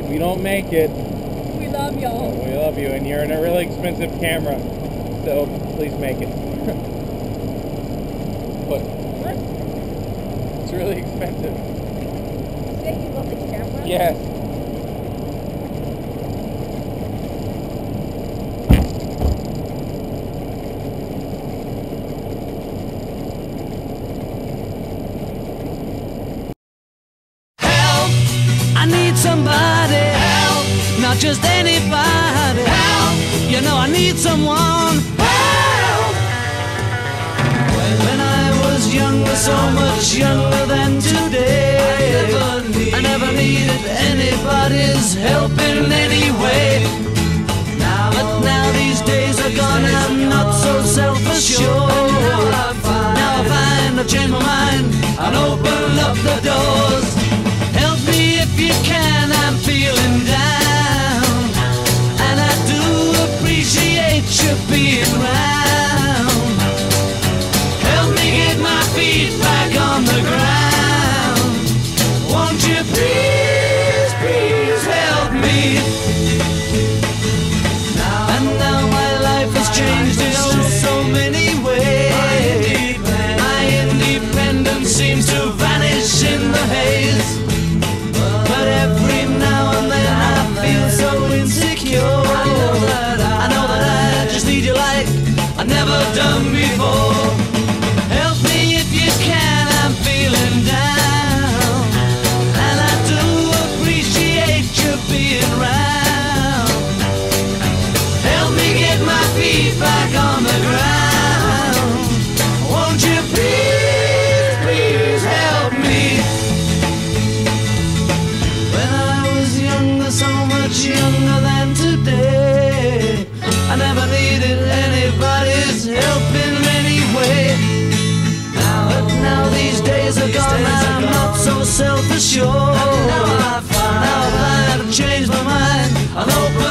we don't make it. We love y'all. We love you, and you're in a really expensive camera, so please make it. What? It's really expensive. You say you love the camera? Yes. I need somebody help, not just anybody help. You know I need someone help. When I was younger, so much younger than today, I never needed anybody's help in any way. But now these days are gone, I'm not so self-assured. Now I find I've changed my mind and open up the doors. Help me if you can, I'm feeling down, and I do appreciate you being round. Help me get my feet back on the ground. Won't you please, please help me? And now my life has changed in oh so many ways. My independence seems to vanish in the haze. But every now and then I feel so insecure. I know that I just need you like I've never done before. Help me if you can, I'm feeling down, and I do appreciate you being round. Help me get my feet back on the ground. Won't you please, please help me? So much younger than today, I never needed anybody's help in any way. But now these days are gone, I'm not so self-assured. Now I find I've changed my mind, I'll open